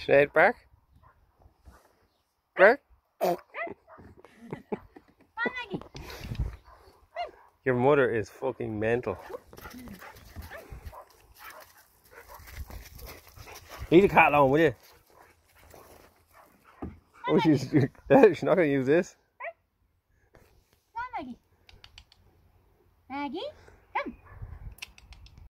Sinead, bark. Bark. Your mother is fucking mental. Leave the cat alone, will you? Oh, she's not going to use this. Maggie. Maggie?